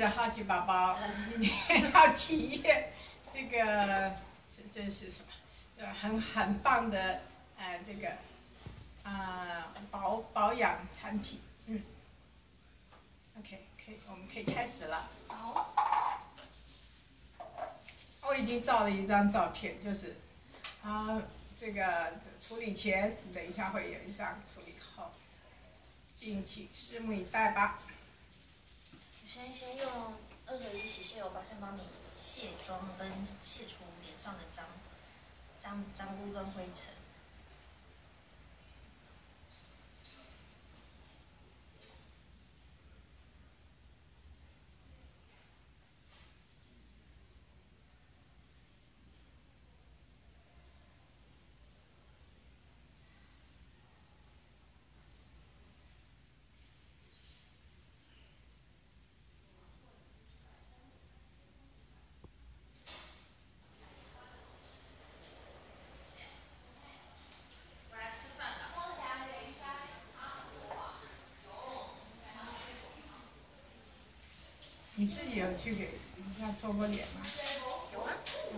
的好奇宝宝，我们今天要体验这个这是什么？很棒的这个保养产品。OK， 我们可以开始了。 好。 我已经照了一张照片，就是这个处理前，等一下会有一张处理后，敬请拭目以待吧。 先用2合1洗卸油吧，先帮你卸妆跟卸除脸上的脏污跟灰尘。 你自己有去给人家做过脸吗？ 有啊。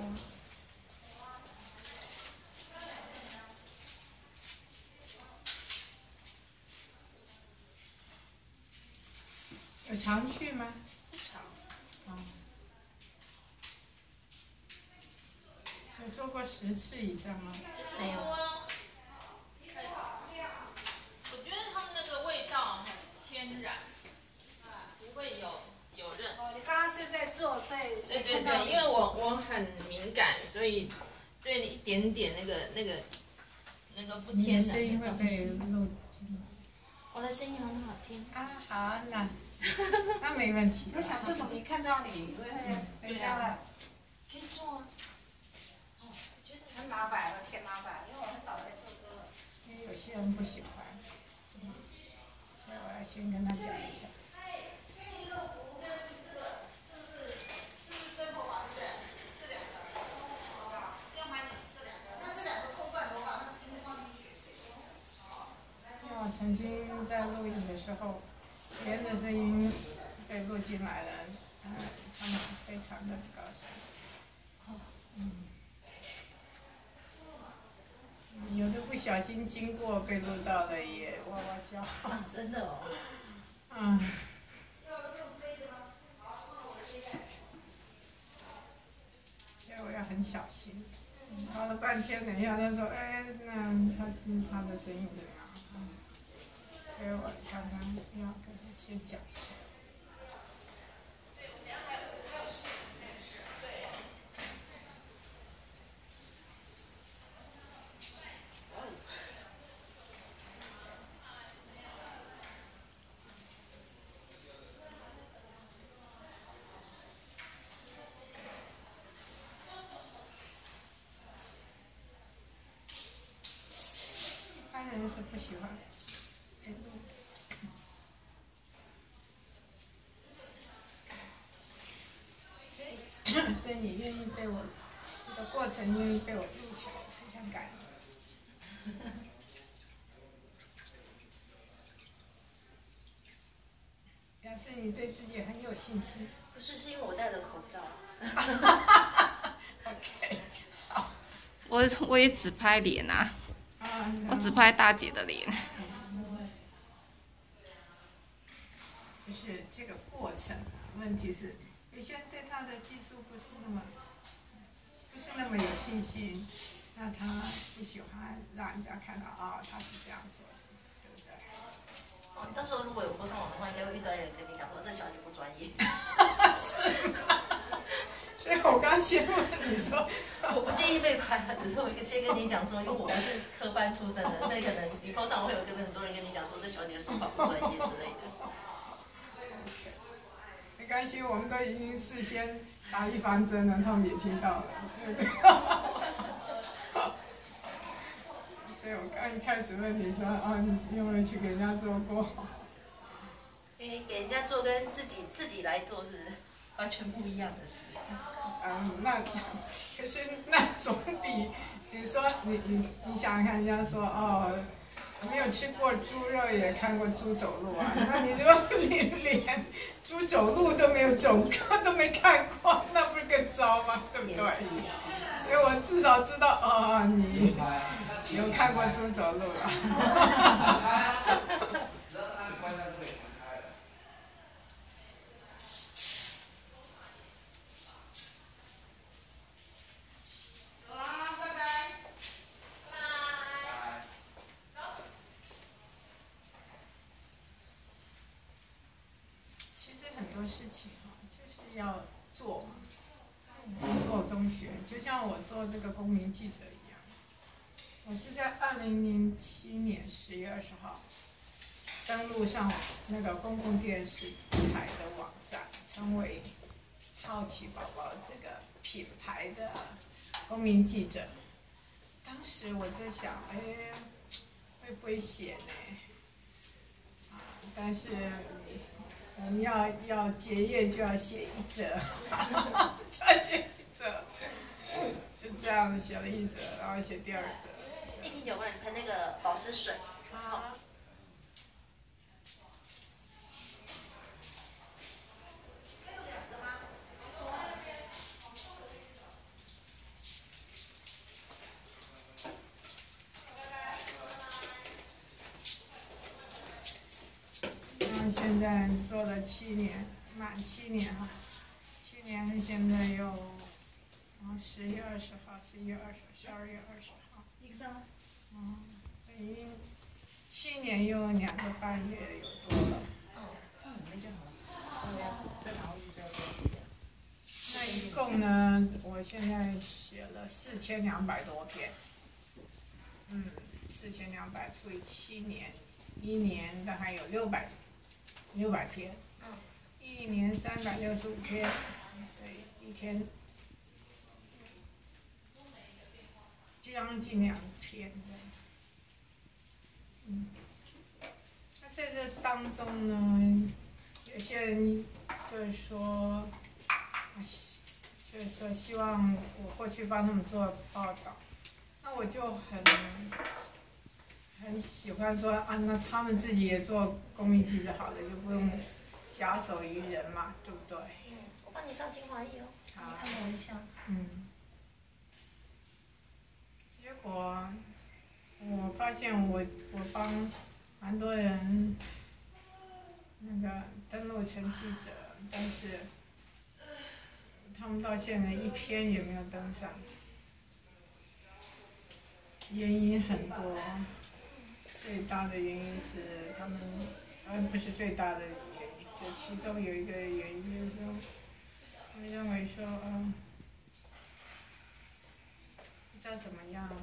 有常去吗？ 不常。 有做过10次以上吗？ 没有。 我觉得他们那个味道很天然，不会有任。 你刚刚是在做，所以对，因为我很敏感，所以对一点点那个不天然的东西。 我的声音很好听好，那没问题。 我想这种一看到你，回家了， 可以做啊。 很麻烦，嫌麻烦，因为我很少在做歌。 因为有些人不喜欢，所以我要先跟他讲一下。我曾经在录影的时候，别人的声音被录进来了，他们非常的不高兴。有的不小心经过被录到了也哇哇叫。 真的哦。 所以我要很小心。搞了半天，等一下他说，他的声音怎么样？所以我刚刚要跟他先讲一下。一般人是不喜欢被录的。所以你愿意被我这个过程愿意被我录起来，非常感恩。表示你对自己很有信心。 不是，是因为我戴了口罩。 OK， 好。 我也只拍脸啊，我只拍大姐的脸。 不是这个过程问题是有些人对他的技术不是那么有信心，那他不喜欢让人家看到他是这样做的，对不对？ 到时候如果有播上网的话，应该会一堆人跟你讲说这小姐不专业。 所以我刚先问你说， 我不介意被拍，只是我先跟你讲说，因为我们是科班出身的，所以可能你播上会有很多人跟你讲说这小姐的手法不专业之类的。 没关系，我们都已经事先打预防针了，他们也听到了。所以我刚一开始问你说，你有没有去给人家做过？ 因为给人家做跟自己来做是完全不一样的事。 那可是那总比你说你想想看，人家说没有吃过猪肉，也看过猪走路啊。那你如果连猪走路都没有走过，都没看过，那不是更糟吗？对不对？所以我至少知道，哦，你有看过猪走路了。很多事情就是要做嘛，做中学，就像我做这个公民记者一样。我是在2007年10月20号登录上那个公共电视台的网站，成为好奇宝宝这个品牌的公民记者。当时我在想，会不会写呢？但是我们要结业就要写1则，再写1则，就这样写了1则，然后写第2则。 1瓶酒帮你喷那个保湿水。好。 现在做了7年，满7年哈，7年现在又10月20号、11月20号、12月20号， 一个章。 等于7年又2个半月有多了。 看你们就好了。再拿回去再做。 那一共呢，我现在写了4200多篇。4200除以7年，1年大概有600篇。1年365天，所以1天将近2篇那在这当中呢，有些人就是说希望我过去帮他们做报道，那我就很喜欢说啊，那他们自己也做公民记者好了，就不用假手于人嘛，对不对？ 我帮你上精华液哦，你按摩一下。 结果我发现我帮蛮多人那个登录成记者，但是他们到现在1篇也没有登上，原因很多。最大的原因是他们，不是最大的原因，就其中有一个原因就是说，他们认为说，不知道怎么样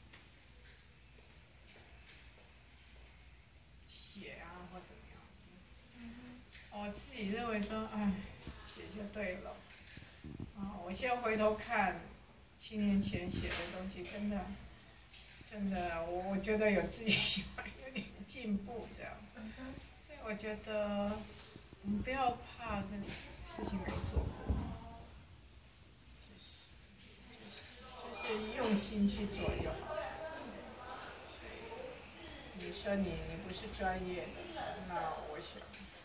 写啊或怎么样。我自己认为说，写就对了。我现在回头看7年前写的东西，真的，我觉得有自己有点进步这样，所以我觉得我们不要怕这事情没做过，就是用心去做就好了。你说你不是专业的，那我想，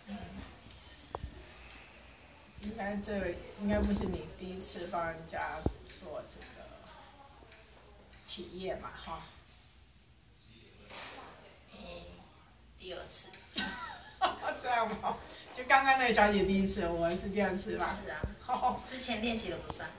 应该不是你第一次帮人家做这个体验嘛，哈。 第2次。 这样吗？就刚刚那个小姐第1次，我是第2次吧？ 是啊。之前练习的不算。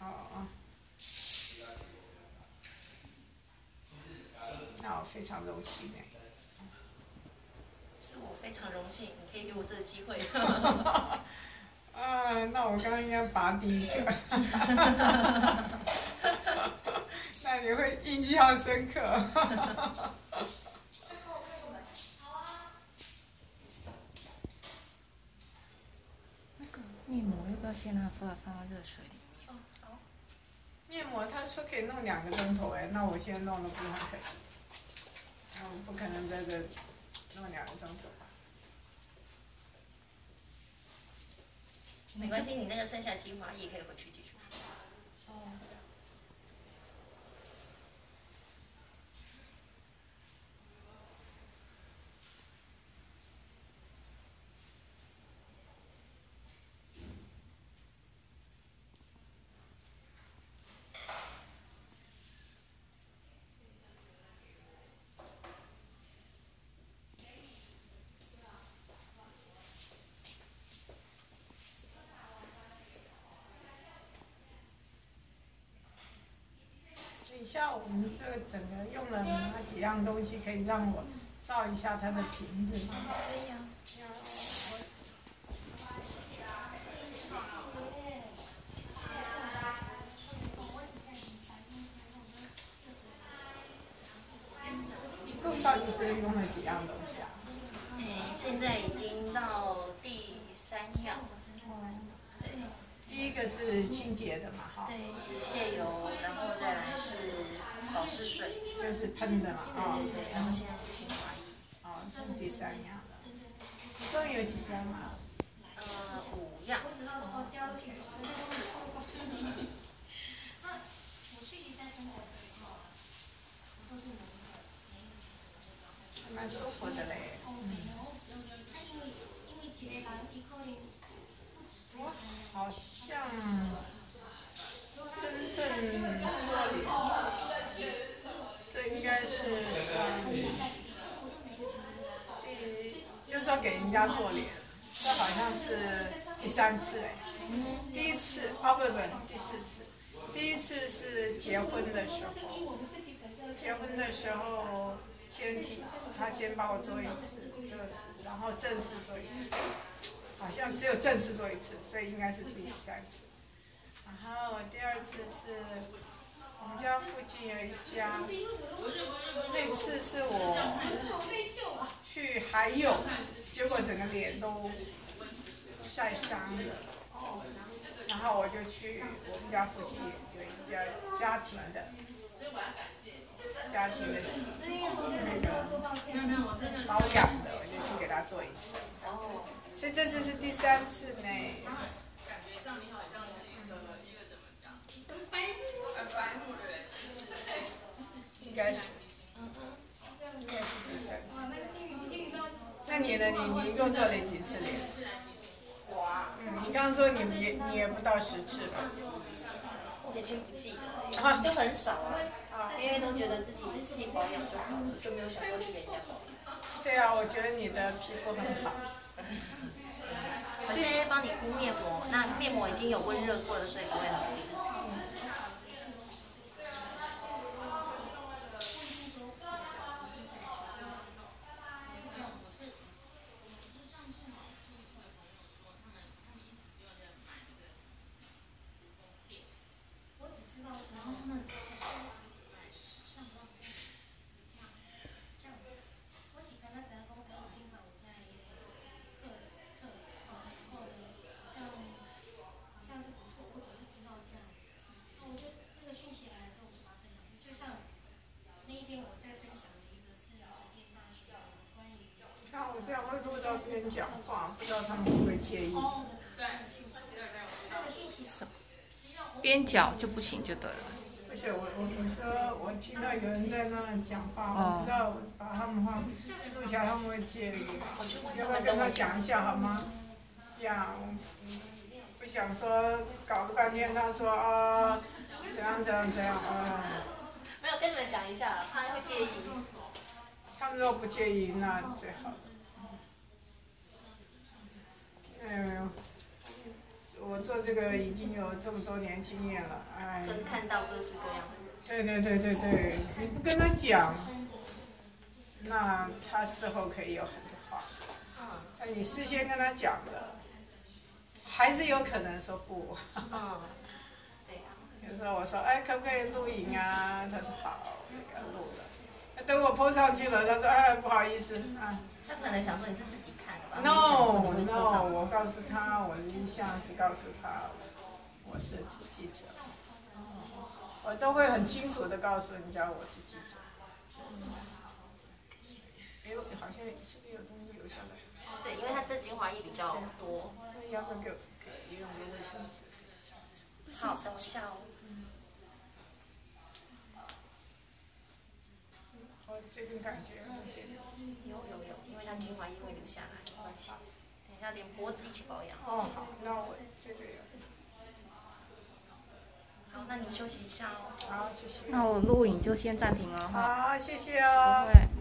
那我非常荣幸哎。 是我非常荣幸，你可以给我这个机会。 那我刚刚应该拔第1个。那你会印象深刻。 那个面膜要不要先拿出来放到热水里面？ 好。 面膜他说可以弄2个钟头那我现在弄的不是很可惜。我不可能在这弄2个钟头吧。 没关系，你那个剩下精华液可以回去继续。 一下我们这个整个用了哪几样东西，可以让我照一下它的瓶子吗？ 可以啊。 一共到底是用了几样东西啊？ 现在已经到第3样。 第一个是清洁的嘛，哈。 对，是卸油，然后再来是保湿水， 就是喷的嘛， 对，然后现在是精华液。 这是第3样了。一共有几样啊 ？5样。 蛮舒服的嘞。我好像真正做脸，这应该是就是说给人家做脸，这好像是第3次哎。第1次不，第4次。第1次是结婚的时候，他先帮我做1次，然后正式做1次，好像只有正式做1次，所以应该是第3次。然后第2次是我们家附近有一家，那次是我去海泳，结果整个脸都晒伤了。然后我就去我们家附近有一家家庭的那个保养的，我就去给他做1次。所以这次是第3次呢。 感觉上你好像一个怎么讲？ 应该是第3次。那你呢？你一共做了几次脸？你刚刚说你也不到10次吧？ 我已经不记得了，就很少啊，因为都觉得自己保养就好了，就没有想过去给人家保养。 对啊，我觉得你的皮肤很好。 我现在帮你敷面膜，那面膜已经有温热过了，所以不会很冰。 像我这样会录到别人讲话，不知道他们会不会介意。 边角就不行就对了。 不是我说我听到有人在那讲话，我不知道把他们话录下，他们会介意吗？要不要跟他讲一下好吗？这样，不想说搞了半天，他说怎样没有跟你们讲一下，他会介意。 他们如果不介意，那最好了。我做这个已经有这么多年经验了， 能看到各式各样的。 对，你不跟他讲，那他事后可以有很多话说。那你事先跟他讲了，还是有可能说不。 对呀。 有时候我说，可不可以录影啊？他说好，我就给他录了。等我 po 上去了，他说不好意思他可能想说你是自己看的吧 ？No， 我告诉他，我的意向是告诉他，我是记者。我都会很清楚的告诉人家我是记者。好像是不是有东西留下来？ 对，因为它这精华液比较多。 要不要给用个卫生纸？ 好，等一下哦。 这边感觉有，因为它精华液会留下来，没关系。等一下连脖子一起保养。 好，那我这个有。 好，那你休息一下哦。 好，谢谢。 那我录影就先暂停了哈。 好，谢谢哦。 不会。